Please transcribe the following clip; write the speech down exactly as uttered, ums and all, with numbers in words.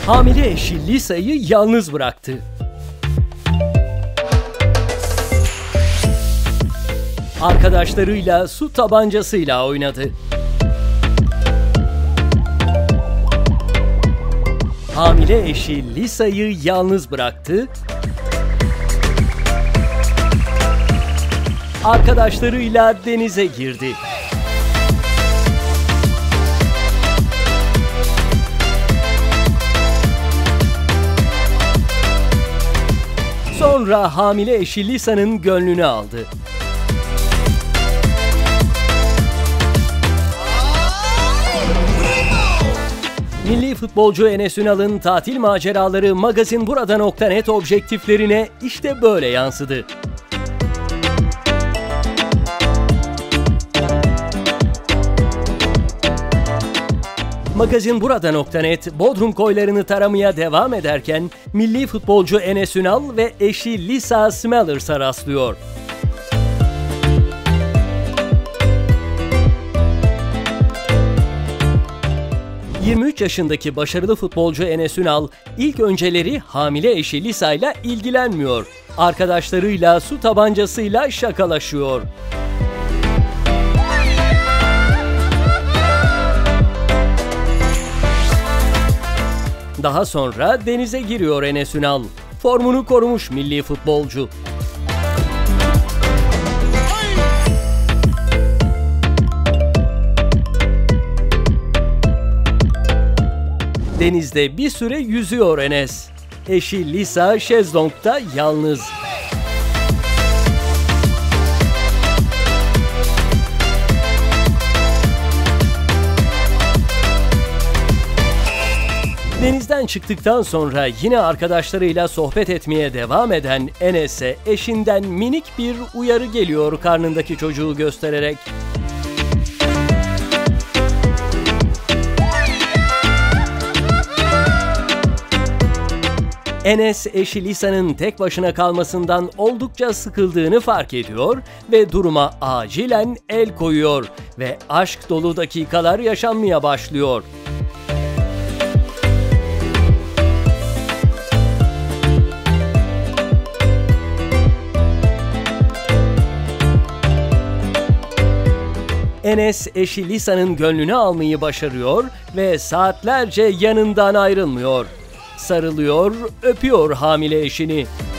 Hamile eşi Lisa'yı yalnız bıraktı. Arkadaşlarıyla su tabancasıyla oynadı. Hamile eşi Lisa'yı yalnız bıraktı. Arkadaşlarıyla denize girdi. Sonra hamile eşi Lisa'nın gönlünü aldı. Milli futbolcu Enes Ünal'ın tatil maceraları Magazin Burada nokta net objektiflerine işte böyle yansıdı. Magazin Burada nokta net Bodrum koylarını taramaya devam ederken milli futbolcu Enes Ünal ve eşi Lisa Smellers'a rastlıyor. yirmi üç yaşındaki başarılı futbolcu Enes Ünal ilk önceleri hamile eşi Lisa ile ilgilenmiyor. Arkadaşlarıyla su tabancasıyla şakalaşıyor. Daha sonra denize giriyor Enes Ünal. Formunu korumuş milli futbolcu. Denizde bir süre yüzüyor Enes. Eşi Lisa şezlongda yalnız. Denizden çıktıktan sonra yine arkadaşlarıyla sohbet etmeye devam eden Enes'e eşinden minik bir uyarı geliyor karnındaki çocuğu göstererek. Enes, eşi Lisa'nın tek başına kalmasından oldukça sıkıldığını fark ediyor ve duruma acilen el koyuyor ve aşk dolu dakikalar yaşanmaya başlıyor. Enes, eşi Lisa'nın gönlünü almayı başarıyor ve saatlerce yanından ayrılmıyor. Sarılıyor, öpüyor hamile eşini.